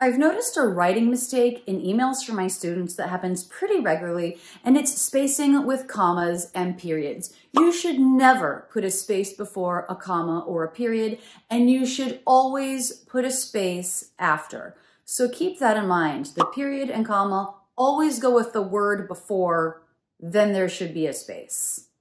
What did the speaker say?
I've noticed a writing mistake in emails from my students that happens pretty regularly, and it's spacing with commas and periods. You should never put a space before a comma or a period, and you should always put a space after. So keep that in mind. The period and comma always go with the word before, then there should be a space.